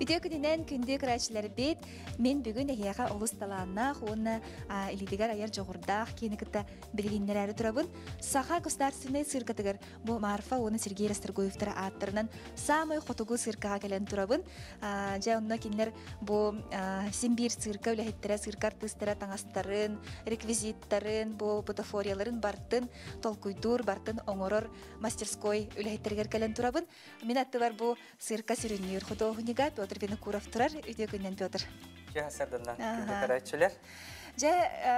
Видео күнінен күнді күрәчілер бет, мен бүгін әйеға олыс таланна, оны илидігер айар жоғырдақ, кені күтті білгенлер әрі тұрабын. Саха государственный циркатығыр, бұл Марфа оны Сергей Расторгуевтары аттырынан самый қотугу циркаға келен тұрабын. Жа онына кенлер бұл Симбир цирка, үләхеттері цирка артыстары таңастарын, реквизиттарын, бұл бутафорияларын бартын, толкуйдур, бартын оңорор мастерской үләхеттергер келен тұрабын. Мен атты бар бұл цирка сүрінер художнига Петр Винокуров тұрар, үйде күннен Петр. Жа, сәрдімнен күнді қарайчылар. Жа,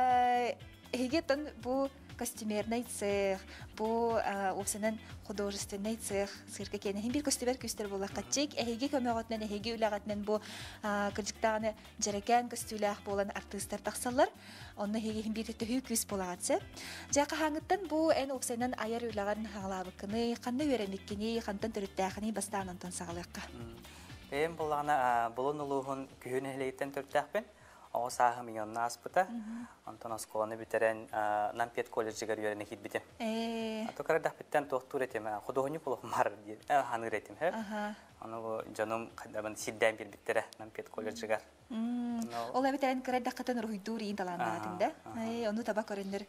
егеттен бұл костюмерный цех, бұл осының художественный цех, цирка кені. Бір костюмер көстер бұл ақатчек, әйге көмеғатынан, әйге үлағатынан бұл кілжіктағаны жаракен костюлях болан артистар тақсалар. Онны әйге бір түхі көз болағатсы. Жа, қағаңыттан бұл ән осының аяр үлаған ғалабықыны, қанды өремеккені, қантан түріттәқіні бастағанынтан сағалыққа. Бәйім болағына бұлын ұлығын күйін әлейтен түрттәқпен. Оғы сағы миллионны аспыта. Антон Осколаны бітерен Нампет колледжігер үйеріне кет бітем. Атықарадақ біттен тоқтур етем. Құдығыны бұлығым бар дейді. Ханыр етем. Оны жаным қадабын сидден бір біттері Нампет колледжігер. Ол әбітерен қарадақ қатын рұйдур ең таландағатыңда. Оны таба көріндір.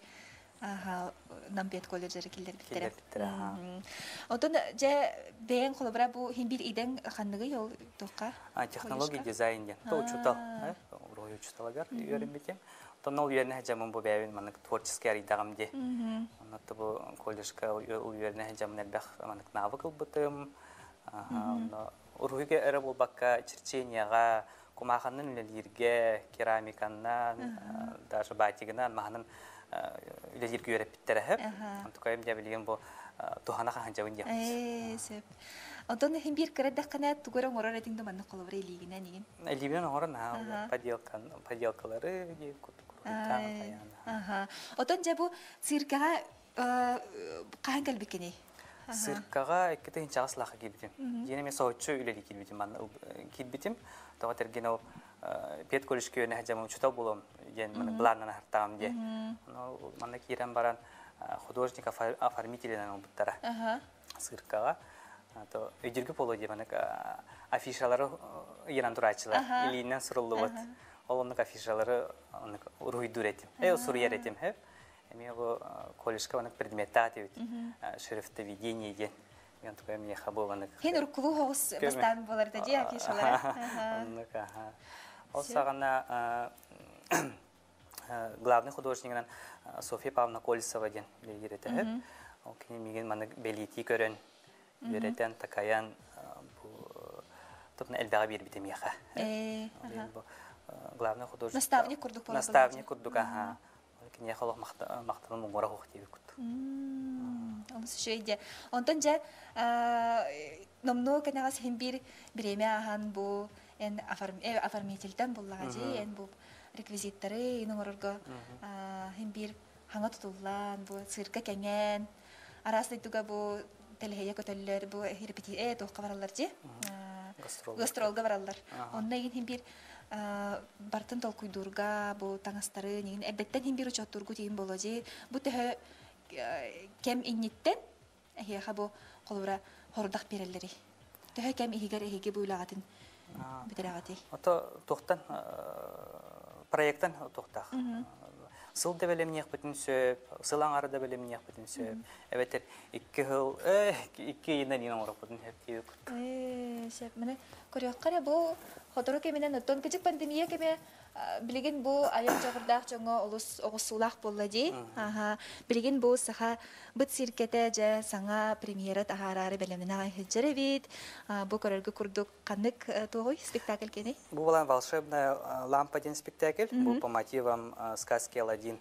Нампет колледжері келдер біттері. Отын жа бәйін қолыбыра бұл химбір иден қандығы ел тоққа? Технология дизайнден. Бұл ұчутал. Рой ұчуталығар үйерін бітем. Отын ол үйеріне әжамын бұл бәйін манық творческий аридағымде. Онатты бұл колледжка үйеріне әжамын әлбәқ манық навык ұлбытым. Урғыға әрі бұл баққа черченияға, құмағанын үлелерге, керамиканнан, даже батигінан мағанын үлелерге үйеріп біттері әп. Антықайым де білген бұл туханаға ханжауын дейміз. Онтон химбир кырдах кана тугорон орор этиңде манны колобра илигине неген. Илигине орон поделкалары ди кутукуртан. Онтон же бу циркага кахан келбекене. Циркага эккете чагаслаха килбитим. Жене мен соочу үлели килбитим, манны килбитим. Тога тергено пет колишкөне хажамын чутал болом. Ген мен планнан хартам ди. Манны кирен баран художник оформителинен буттара. Циркага то өйдерге полу деп анак афишалары иран турачылар илинен суруллу бот. Олонук афишалары анак уруйдур этим. Сурьер этим хеп. Эми бу колледжка анак предметтат эт. Шрифтоведение ген. Мен такой мне хабу анак. Хен уркулу хогус бастан болар да ди афишалар. Анак. Ол сагана главный художник София Павловна Колесова ден лидерете хеп. Ол кини меген манак белити көрөн. Беретен такаян топна элдага бир битем яха. Главный художник. Наставник курдук болду. Наставник курдук, ага. Кин яхалык мактанын муңгора хок деп кут. Алыс шейде. Онтон же номно канагас хим бир биреме ахан бу эн оформителден буллага же эн бу реквизиттары ингорго хим бир ханга тутуллан бу цирка кенген арасы туга бу телехия көтөллөр бу репетиция тоққа баралар же. Гастролга баралар. Онда еген бир бартын толкуйдурга бу таңастары неген эбеттен бир учоттургу тиген боло же. Бу төхө кем инниттен эхеха бу колура хордак берелери. Төхө кем ихигер эхиге буйлагатын битерагати. Ото тоқтан проекттан тоқтак. Сыл да белем нех битин сөп, сылаң арада белем нех битин сөп. Эбетер 2 жыл, 2 йылдан ин орып битин хеп тип. Сөп менә көрөккәре бу ходоро кеменен оттон кичик пандемия кеме билеген бу аяк жагырдак жоңо олус огусулак болла ди. Билеген бу саха бит сиркете же саңа премьера тахарары белемнен хеджере бит. Бу көрөргө курдук канык той спектакль кене. Бу была волшебная лампа ден спектакль, бу по мотивам сказки Аладдин.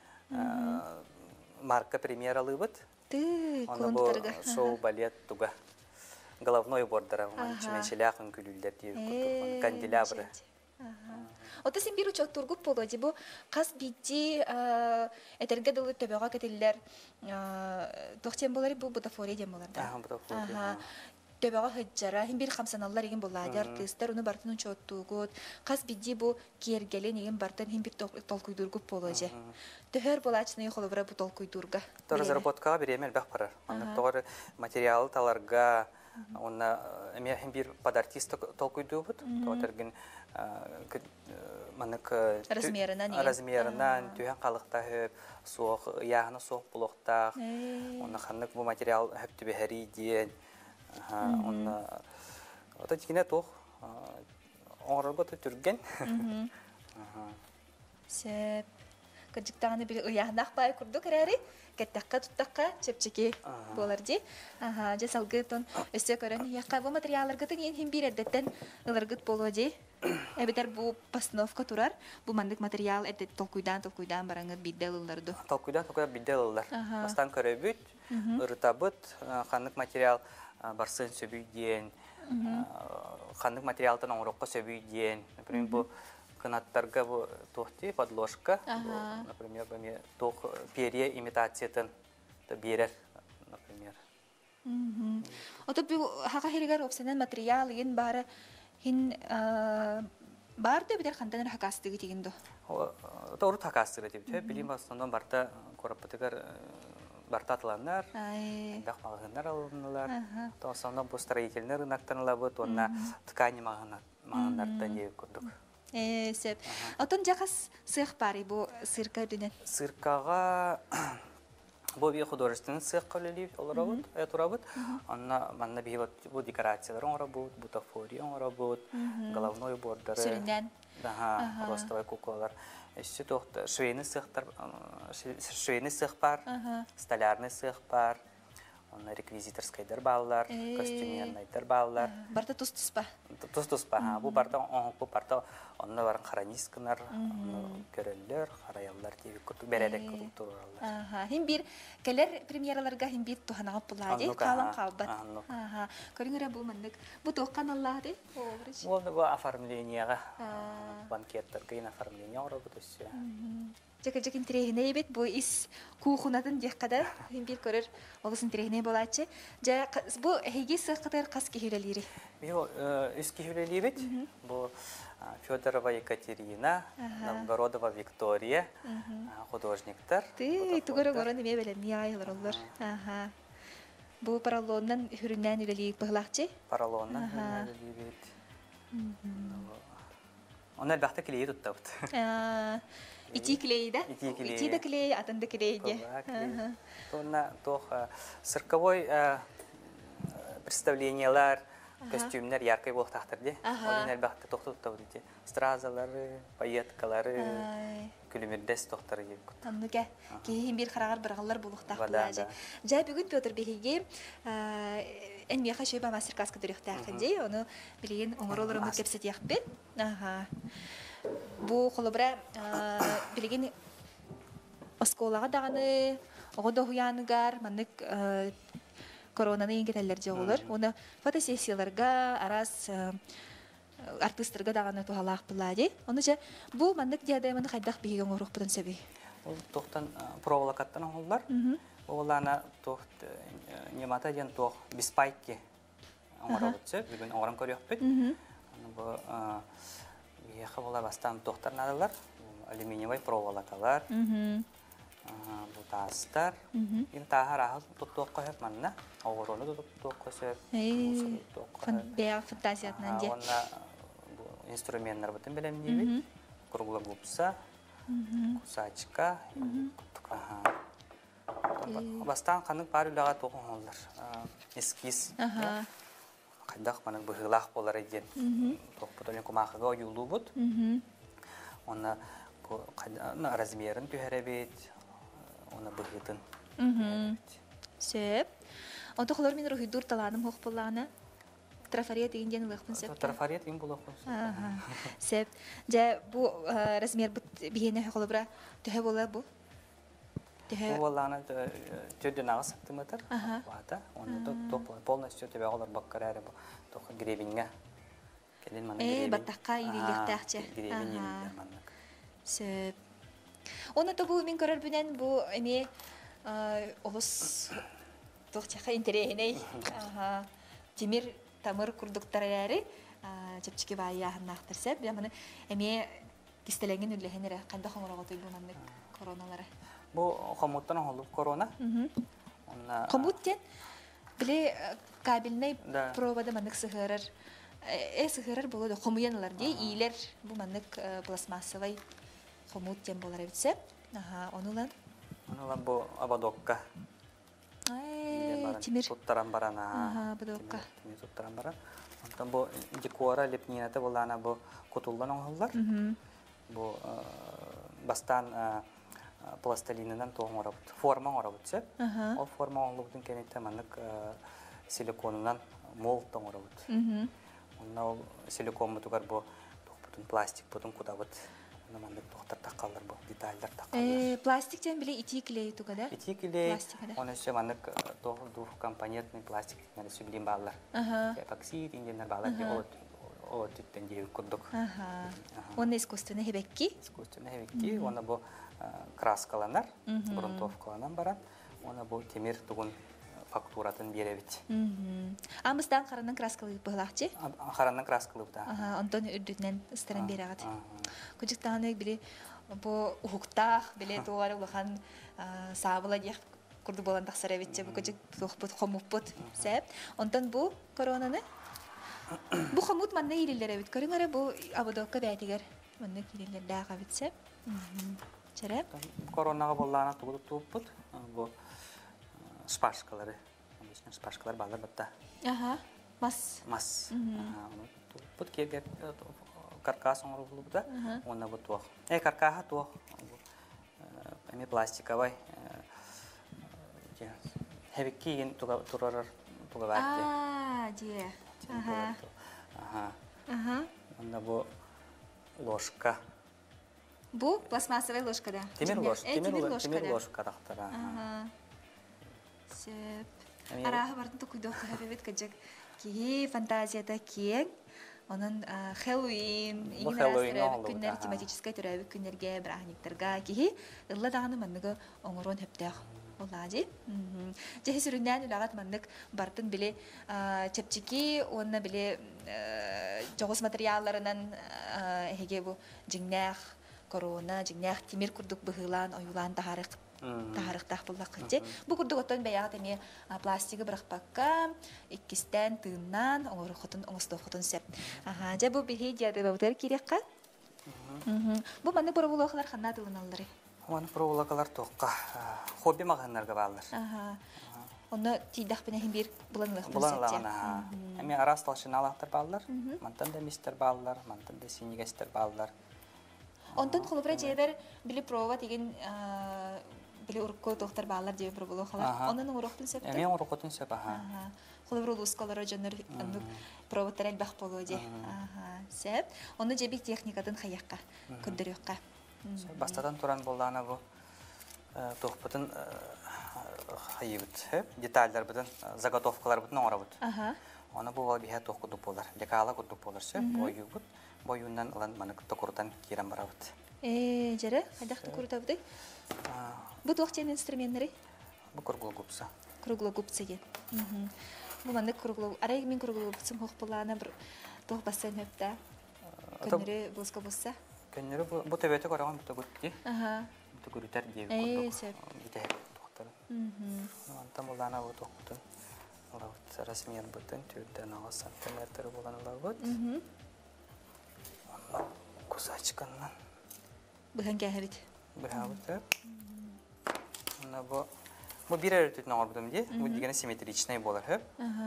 Марка премьера лыбыт. Ты контарга. Шоу балет туга. Головной убор дараган, чименчелякын күлүлдер дип курдук. Канделябры. Ота сен бир учок тургуп боло ди бу кас бити этерге дылы төбөгө кетилер. Тохтен болары бу бутафория дем болар да. Бутафория. Төбөгө хыджара хим бир хамсаналлар еген болла артисттер уну бартын чоттугут. Кас бити бу кергеле неген бартын хим бир толкуйдургуп боло же. Төһөр болачны холобра бу толкуйдурга. То разработка беремел бак барар. Аны тогы материал таларга Онна эме бир подартист толкуйдубут. Тотерген манык размерынан түйен калыкта хөп соок ягына соок булуктак. Онна ханнык бу материал хөптү бехери диен. Онна ата тигине тох оңорго түрген. Сеп кырдыктаганы бир уяндак бай курдук эрери. Кеттакка туттакка чепчеки болар ди. Же салгытон өсө көрөн якка бу материалларга теген хим бир эддеттен ылыргыт боло ди. Эбетер бу постановка турар. Бу мандык материал эддет толкуйдан бараңыт бидделыларды. Толкуйдан бидделылар. Бастан көрөбүт, ырытабыт, ханнык материал барсын сөбүйден, ханнык материалтан оңрокко сөбүйден. Например, бу канаттарга бу тохти подложка, например, бу тох перья имитациятын берер, например. Ото бу хага херигер опсенен материал ин бары хин барды бидер хантан хакастыгы тигиндо. Тору хакастыгы деп. Билим основном барта корапатыгар барта атланнар, дахмагыннар алынылар. То основном бу строительный рыноктан лабыт, онна ткани магыннардан еп көрдүк. Сеп. Отон жакас сыйх бари бу сырка дүнен. Сыркага бу би художественный цех көлелип оларабыт, турабыт. Анна манна би бу декорациялар оңрабыт, бутафория оңрабыт, головной убордары. Сүрүнөн. Да, ростовый куклалар. Еще тохта швейный цех бар, столярный цех бар. Он реквизиторский дербаллар, костюмерный дербаллар. Барта тус-туспа. Тус-туспа. Бу барта онна барын харанисканар, көрөллөр, хараяллар деп күтүп беререк туралар. Хим бир келер премьераларга хим бир туханагап булады, калан калбат. Көрүңөрө бу мындык. Бу токкан Аллады. Бу бу оформленияга, банкеттерге оформление орабыт өсө. Жак интерегине бит бу ис кухунатын деккада хим бир көрөр олус интерегине болачы. Жа бу хеги сыкытыр кас кихүлелери. Бу ис кихүлели бит. Бу Федорова Екатерина, Новгородова Виктория, художниктар. Ты тугары горон эме белем, яйлар олар. Бу паралоннан хүрүннән үлелип быглакчы. Паралоннан үлелип бит. Онда бахта клей туттабыт. Ити клей да? Ити да клей, атында клей де. Тонна тох цирковой представлениялар, костюмнар яркий болып тақтырды. Оның әлбәқті тоқты тұттауды. Стразалары, пайеткалары, күлімердес тоқтары еп күтті. Аннуға, кейін бір қарағар бірғалар болып тақтылады. Жай бүгін Петр Бекеге ән меқа шөйба мастер-класс күдірек тәқінде, оны білеген оңыр олар ұмыт кепсет яқпен. Бұ қолыбыра білеген осколаға дағаны, оғыда хуянығар, манық коронаны енгетелер же olur. Оны фотосессияларға, арас артистерға дағаны туғалақ бұлады. Оны же бұл мандық дияда емені қайдақ бейген оруқ бұдан сөбей. Ол тоқтан проволокаттан оғылар. Оғылана тоқт немата ден тоқ беспайки оңыра бұтсы. Бүгін оңыран көрек бүт. Бұл еқі бола бастан тоқтар надалар. Алюминиевай проволокалар. Бұл тастар. Ен тағар ағыз тоққа өп манна. Оғыроны тоққа сөп. Бәяқ фантазиятынан де. Онна инструменттер бұтын білем дейбет. Круглы гупса, кусачка. Бастан қанық бар үліға тоқын олар. Эскиз. Қайдақ манық бұғылақ болар еден. Тоқ бұтылын құмақыға ойылу бұд. Оны размерін түйәрәбет. Оны бұғытын. Сөп. Онда қолар мен рухи дур таланым хоқ болағына. Трафария деген ден ұлықпын сөп. Трафария деген бұлықпын сөп. Сөп. Жа бұ размер бұт бейіне қолы бұра түхе бола бұ? Бұл болағына түрден ағы сантиметр. Оны полностью төбе қолар баққар әрі тоқы гребенге. Баттаққа иреліктәқче. Гребен еліктер маннық. Сөп. Оны да бұл мен көрір бүнен бұл әме олыс тоқчақа интерегіней. Темір тамыр күрдіктар әрі жепчіке бай яғыннақтыр сөп. Әме кестеленген үлләхенері қанда қоңырағы тұй бұнанның короналары. Бұл қомуттан олып корона. Қомуттен Биле кабельный Да. пробада маннык сыгырыр. Сыгырыр болоду хомуянлар ди, ийлер бу маннык пластмассовый хомут тем болар битсе. Онулан. Онула бу абадокка. Тимир. Туттаран барана. Абадокка. Тимир туттаран баран. Онтан бу декора лепнината булана бу кутулдан оңоллар. Бу бастан пластилининен тоңорабыт. Форма оңорабыт се. Ол форма оңолубутун кенетте маннык силиконунан мол тоңорабыт. Онна ол силикон бутугар бу тохпутун пластик бутун кудабыт. Онна мандык тохтар таккаллар бу детальдар таккаллар. Пластиктен биле итиклей туга да? Итиклей. Оны се мандык дух компонентный пластик нәле сублим баллар. Эпоксид инденер баллар о түттен жеу курдук. Оны искусственный хебекки? Искусственный хебекки. Оны бу краскаланар, грунтовкаланан баран. Оны бу темир тугун фактуратын беребит. Амыстан каранын краскалык быгылакчы? Каранын краскалык да. Онтон үрдүтнен ыстырын берагат. Күчүктааны биле бу ухуктах биле тугары улахан сабыла дек курду болан таксарабитче бу күчүк тохпут хомуппут сеп. Онтон бу коронаны бу хомут манна ирилер бит. Көрүңөр бу абодокка бәтигер манна ирилер дага битсе. Чарап. Коронага боллана тугуп бу спашкалары. Обычно спашкалар балдар батта. Мас. Бут кеге каркас оңрулу да. Онна бут туох. Каркаха туох. Эми пластиковый. Хевикин турар батте. Де. Онна бу ложка. Бу пластмассовый ложка да. Темир ложка тахтара. Сеп. Арага бардын тукуйдок хабебет каджак. Ки фантазията кең. Онун Хэллоуин, күннер тематическая төрөбү күннерге брахниктарга ки ылла даганы манныгы оңорон хептех. Олажи. Жеһи сүрүннән улагат маннык бартын биле чепчики, онна биле жогос материалларынан эге бу жиңнах корона, жиңнах тимир курдук быгылан, оюлан тахарыктах буллак кытчы. Бу курдуготтон баягат эми пластиги быракпакка, иккистен тыыннан оңорохотун оңостохотун сеп. Же бу бихи жады бабытыр кирекка. Бу манны пробулоклар ханна тылыналлары. Оны пробулоклар тоққа хобби маганнарга баллар. Оны тидах бенехин бир буланлык буланлана. Эми арас талшыналактар баллар, мантан да мистер баллар, мантан да синигестер баллар. Онтон холбра жебер били прова деген били урукко доктор баллар жебер пробулоклар. Онун уруктун сеп. Эми уруктун сеп. Холбра лускалар жонор андык провотерел бах болоди. Сеп. Оны жебик техникадан хаякка көндөрөккө. Бастадан туран болдана бу тохпутун хайыбыт, детальдар бутун заготовкалар бутун оңорабыт. Оны бу вал бихе тохкудук болар, лекала кудук боларсы, боюбут, боюндан алан манык токуртан кирен барабыт. Жере, кайдак токуртабыт? Бу тохчен инструменттери? Бу круглогубца. Круглогубца ген. Бу манык круглог, арай мен круглогубцым хок болана бир тох бассейн хөптө. Көнөрү булска булса. Көннөрү бу төбөтө караган бу төгүтти. Бу төгүтөр дип кондук. Антан болана бу тохтун. Алабыт расмер бутун түрдөн 6 сантиметр болгон алабыт. Кусачканнан. Быхан кәһәбит. Быхабыт. Бу бирер түтүн албыдым ди. Бу дигәне симметричный болар хәп.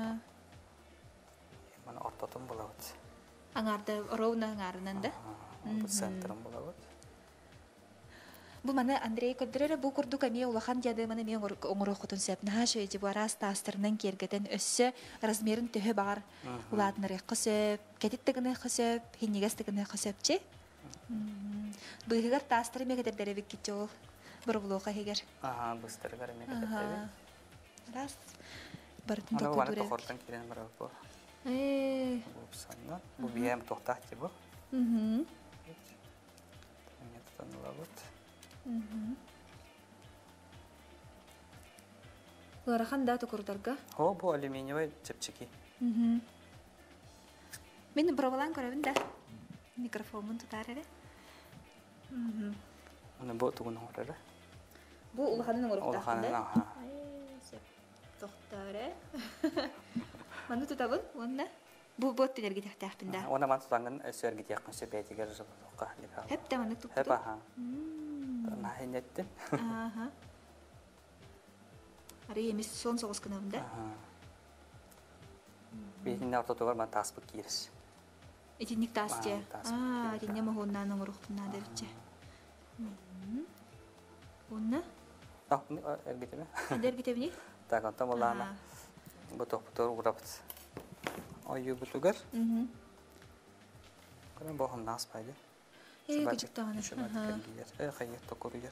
Мана ортотун болабыт. Аңарда ровно аңарынан да. Бу центрым болабыт. Бу мана Андрей Кодрере бу курдук ами улахан жады мана мен оңорохотун сепна шөйди бу арас тастырынан кергетен өссө размерин төһө бар. Уладнары кысып, кетиттегене кысып, хиннигестегене кысыпчы. Быгыгар тастыры мегедердере биккичи ол. Бир булока хегер. Быстыргар мегедердере. Раз. Бартын току туре. Аны тохортан кирен бар бу. Бу санна. Бу бием тохтахти бу. Ларахан да токурдарга? Бу алюминиевый чепчики. Мен пробалан көрөбүн да. Микрофонун тутар эле. Аны бу тугун ордер. Бу улаханын ордер. Улаханын, Тохтаре. Ману тутабын, онна. Бу бот тилерге тахтахпында. Ona man tutangan sörgi yakın sepetiger soqa dika. Hep de ману тукту. Hep aha. Na hinettin. Аха. Ари эмес сон соғыс кынамда. Бехинне ортотогар man таспык кирис. Этинник тасте. таспык Этинне мохоннан урухтунна дерче. Онна. Эргитеме. Дерге тебини? Так, он там лана. Бутор урапт. Ою бутугар. Кыран бохом нас пайды. Küçük tane. Hayır, tokuruyor.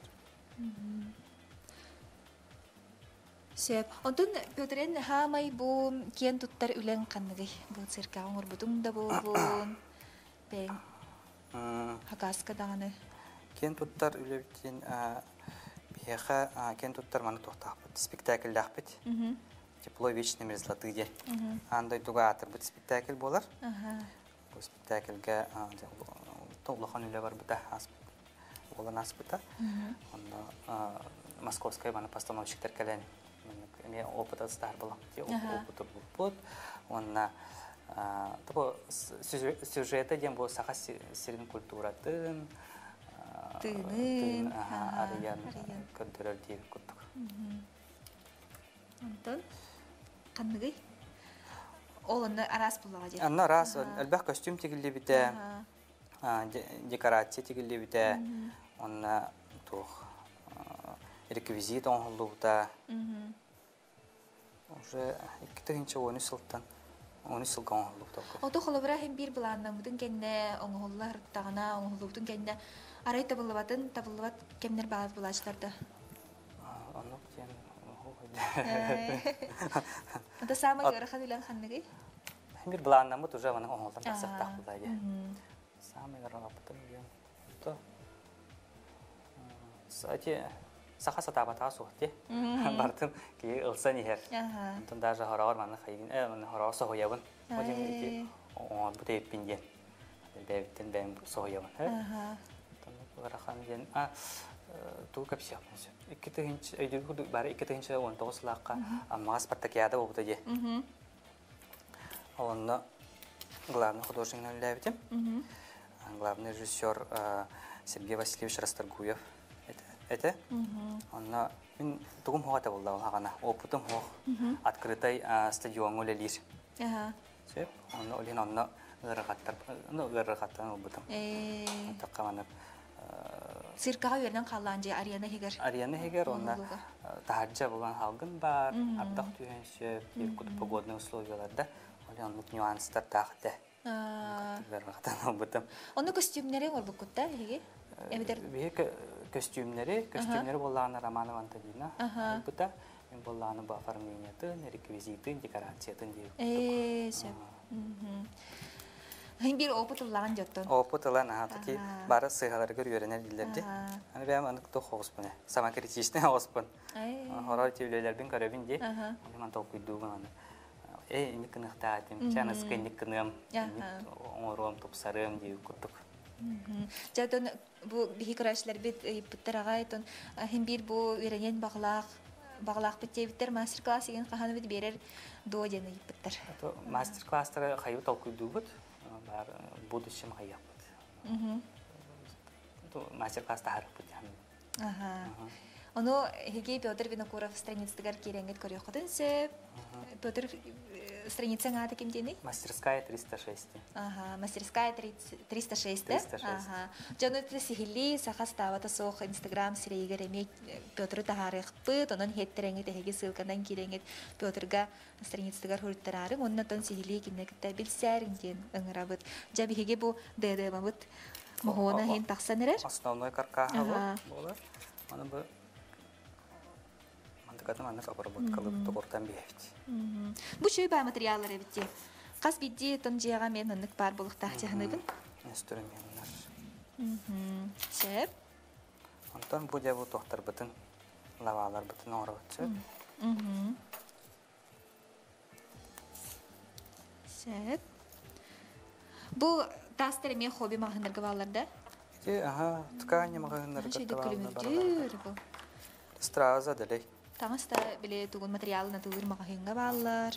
Сөп. Онтон Пётрен хамай бу кен туттар үлен канныгы. Бу цирка оңор бутум да болбун. Бен хакаска даны. Кен туттар үлебитин бияха кен туттар маны тохтапыт. Спектакль лахпыт. Тепло вечный мерзлаты где. Андай туга атыр бут спектакль болар. Бу спектакльга толлахан үле бар бута olan aspıta. Onda Moskovskaya bana постановщиктер келен. Мен опыта стар булам. Опыты бут. Onda тапо сюжеты дем бу саха сирин культуратын. Тыны. Ариян көндөрөр дип куттук. Онтон канныгы. Олонда арас булага же. Анна рас, албах костюм тигилли бите. Декорация тигилли бите. Онна тух реквизит он холлута. Уже иккетинче 13 жылдан 13 жылга он холлута. Ото холобра хем бир буланнан бүтүн кенне оңоллар тагына оңолуптун кенне арай табылбат кемнер бааз булачларда. Анок тен. Ата самый гырахан үлен ханныгы. Бир буланнан бут уже мана оңолдан тасактак булайды. Самый гырапты мен. То. Сати сахаса табата сухте. Бартын ки ылсан ихер. Онтон даже хорор маны хайгин, маны хорор сохоябын. Одим ки он бутеп пинген. Дэвиттен бэм сохоябын. Онтон гырахан ден ту капсия. Иккетинч өйдүгү бары иккетинч 19 лакка амма спартакиада болду же. Онна главный художник Левитин. Главный режиссер Сергей Васильевич Расторгуев. Это он мен тугум хогата болду агана опытым хог открытый стадион улелир. Сөп он олен онно гыргаттар гыргаттан опытым. Таккаманып Циркага берден калган же Ариана Хегер онна тахаржа болгон халгын бар, ардак түйөнсө, кут погодный условияларда олен нюанстар тахты. Гыргаттан опытым. Оны костюмнери бар букутта Хеге? Бие костюмнери болланы Романова Антонина. Бута мен болланы бу оформлениятын, реквизитын, декорациятын дейм. Сөп. Бир опыт уллаган жоттон. Опыт улан таки бары сыгаларга үйрөнөр дилерди. Аны бем аны тохогуспун. Самокритичный оспун. Хорор тивлелердин көрөбүн ди. Мен токуйдугун аны. Эми кыныктаатым, чанас кыныккыным, оңором топсарым дейм куттук. Жадон бу бихикрашлар бит буттарага тон хим бир бу үйрөнен баглак биттер мастер-класс деген каханы бит берер до жана биттер. Мастер-класстар кайы толкуйдубут. Бар будущем кайяпт. Мастер-класста харпыт. Оно Хеге Петр Винокуров страництагар кереңет көрөкөтөн сөп. Петр страницаң аты ким дени? Мастерская 306. Мастерская 306. Жонотты сихили сахастабата сох Инстаграм сирейгер эме Петр тахарыхпыт, онон хеттереңет Хеге ссылкадан кереңет Петрга страництагар хурттарары, оннотон сихили кинекте билсәрин ден ыңырабыт. Жаби Хеге бу ДД-мабыт мохона хен таксанырар. Основной каркаха болар. Аны бу мантыкатын аны обработкалып тогортан бейбит. Бу чөй ба материаллар эбитти. Кас бидди тон жыяга мен ыннык бар болуктак жагыныбын. Инструментler. Сөп. Антон бу жабы тохтар бытын лавалар бытын оротчу. Сөп. Бу тастер мен хобби магынырга балларда. Ткани магынырга балларда. Страза делей. Таңыста біле тугун материалына тылыр мағахынға баллар.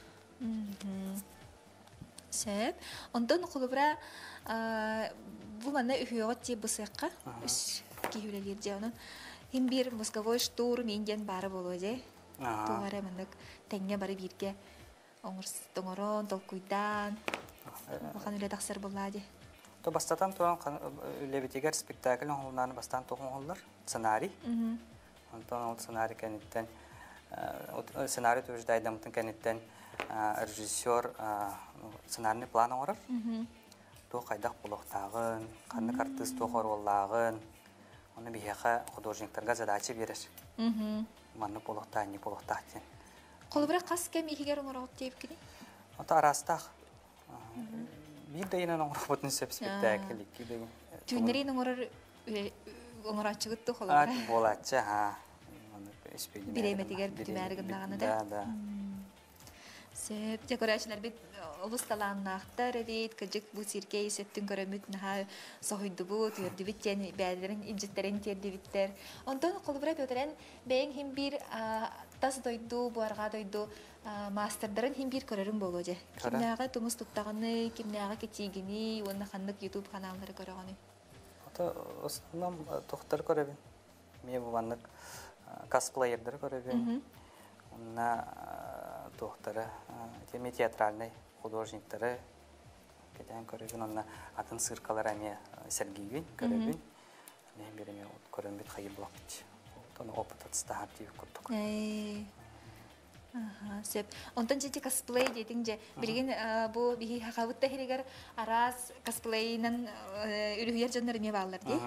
Сөп. Ондан құлыбыра бұл мана үйеғат те бұсыққа үш кейілелер де оның. Хим бір мозговой штурм инден бары болу де. Туғары мандық тәңге бары бірге оңырон, толкуйдан. Оған үлі тақсыр болады. То бастатан туған лебетегер спектакль оңылнаны бастан тоғын оңылар. Сценарий. Онтан ол сценарий кәнеттен, сценарий төжді айдамытын кәнеттен режиссер сценарный план оңырар. То қайдақ болуқтағын, қанық артист тоғыр олағын, оны бейеқа художниктарға задача берер. Маны болуқтақ, не болуқтақ ден. Қолыбырақ қас кәм егер оңыр оғып дейіп кені? Ота арастақ. Bir de yine oңыр бұтын сөп спектакль. Түйінерін оңыр ачығытты қолыбырақ? Болатшы, Биреметигер бүтүмәргендаганы да. Да. Сөп декорациялар бит улусталааннактар бит кыжык бу сирке сеттин көрөмүт наха сохойду бу төрдү биттен бәдерин инжеттерин терди биттер. Онтон колбура пөтөрен бең хим бир тас дойду буарга дойду мастердарын хим бир көрөрүм боло же. Кимнага тумус туттаганы, кимнага кетигини, онна ханнык YouTube каналдары көрөгөнү. Ата основном тохтар көрөбүн. Мен бу ваннык косплеердер көрөбүн. Онна тохтары театральный художниктары кетен көрөбүн. Онна атын сыркалар ами Сергейбин көрөбүн. Мен береме көрөмбүт хайыр булак. Оны опыт атстаап деп көрдүк. Сөп. Онтон жети косплей дейтін же, білген бұл бігі хақабытта херегер араз косплейнен үрігер жаннары ме балар де?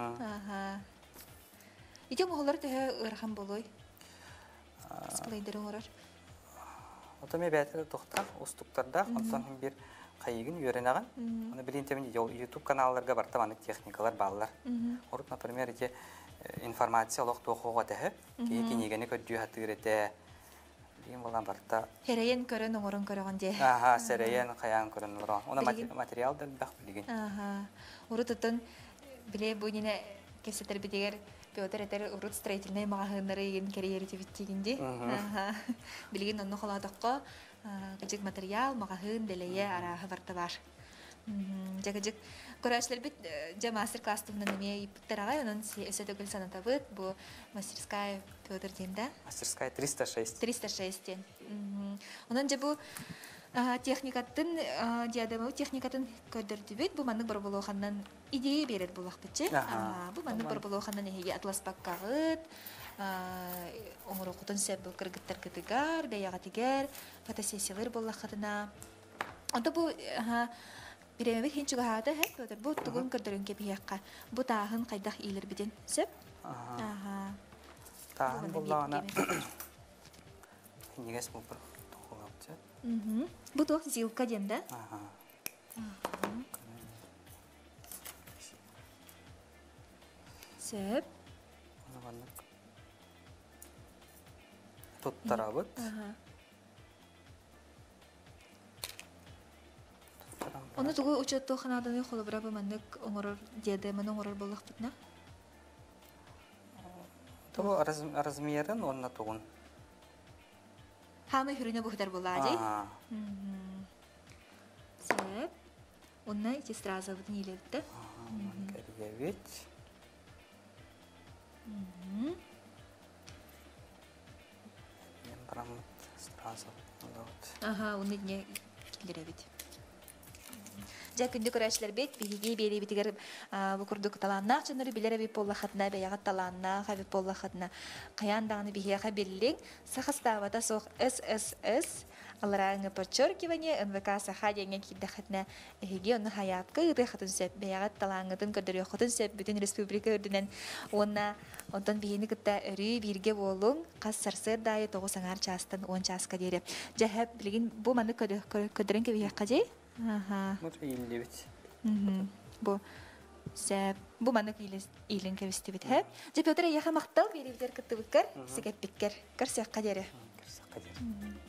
Итем оғылар төе ұрған болой? Косплейдері оғырар? Ота ме бәтірі тоқтақ, ұстықтарда, онтан бір қайығын үйерен аған. Оны білген темен YouTube каналларға бар таманық техникалар балалар. Орып, например, информация олық тоқуға тәхі, кейі негені көддүй хаттығыр еті. Деген болған барта. Херейен көрін оңырын көріған де. Сәрейен қаян көрін оңырын. Оны материалдар бақ білген. Ұры тұттын, біле бұл нені кесетер бідегер Петр әтер ұрыт строительный мағағынлары еген керейері тебіттегенде. Білген оны қоладыққа күжік материал мағағын дәлейе арағы барты бар. Жағы-жық көрәшілер біт жа мастер-класс тұғынан неме епіттер ағай, оның өсөтігіл саната бұд, бұл мастерская Петр деймді? Мастерская 306. 306 ден. Оның жа бұл техникатын, диадемау техникатын көрдірді біт, бұл манның бір болу қаннан идея берер болақ бітші. Бұл манның бір болу қаннан ехеге атласпақ қағыт, оңыр оқытын сөп бұл кіргіттер кітігар, бәяға тегер, фотосессиялар болақ қадына. Онда бұл Биремебет хинчуга хата хәп, бу тугун көрдөрүн кепиякка. Бу тагын кайдак илер биден. Сөп? Тагын буллана. Нигес бу бир тохолапчы. Бу тох зилка денда. Сөп? Тут тарабыт. Оны тугу учетто ханаданы холобра бамандык оңорор деде мен оңорор боллак битна. Тугу размерин онна тугун. Хамы хүрүнө бухдар боллади. Сөп. Онна ити сразу бутун илетти. Кергевич. Мен барамыт сразу. Оны не килдиребит. Жа күнді көрәшілер бет, бейге бейли бітігер бұқырдық таланнақ жыныры білері бейп болла қатына, бейяғат таланнақ, бейп болла қатына. Қаяндағыны бейяға белілің, сақыставада соқ ССС, алараңы подчеркивание, НВК саха денген кейді қатына, әйге оны хаятқы ұды қатын сөп, бейяғат талаңыдың көрдірі қатын сөп, бүтін республика үрдінен, ондан бейіні күтті үрі бірге болуң, қас сарсыр дайы 9 аңар частан 10 частқа дері. Жа әп білген бұл маны көдірін кебейяққа жей? Вот или ведь. Бу сәп, бу маннык илен кебисти бит һәп. Жа Петр яха мактал беривдер кытты бикер, сигеп бикер. Кырсак кадере. Кырсак кадере.